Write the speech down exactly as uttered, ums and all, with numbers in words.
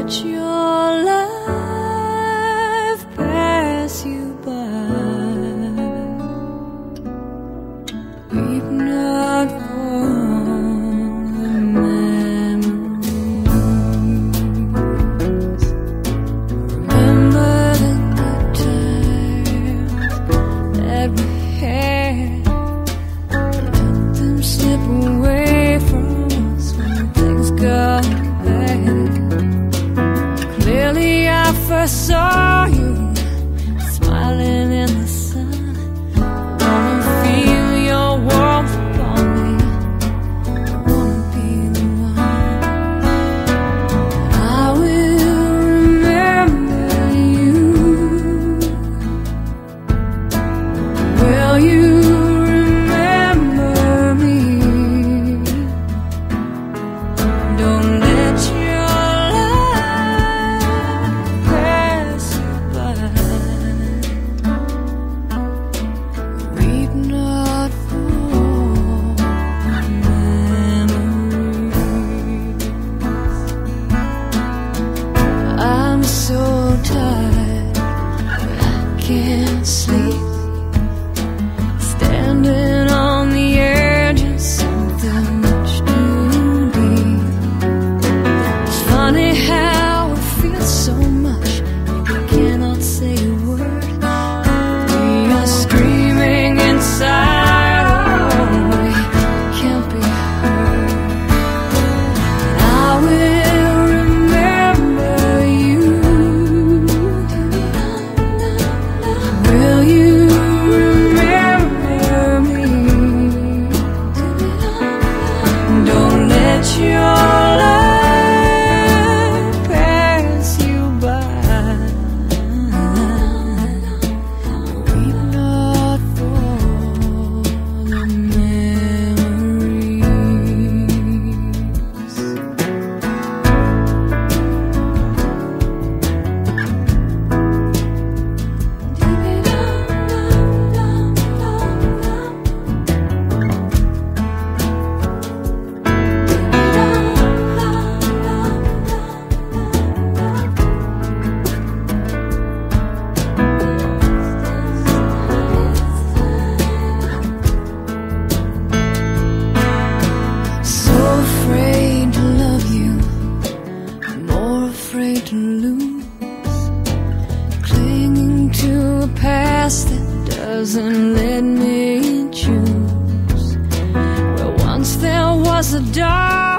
let your life pass you by. Weep not for the memories. Remember the good times that we had. Let them slip away from us when things got bad. Clearly I first saw you smiling in the sun. Wanna feel your warmth upon me. Wanna be the one. I will remember you. Will you remember me? Don't let your life pass you by. Weep not for memories. I'm so tired, but I can't sleep. Standing on the edge of something much too deep. It's funny how it feels so much you cannot say a word. We are screaming inside, oh, we can't be heard. I will remember you. Will you remember me? Don't let your life pass you by. Weep not for the memories. So afraid to love you, more afraid to lose. Clinging to a past that doesn't let me choose. Where once there was a dark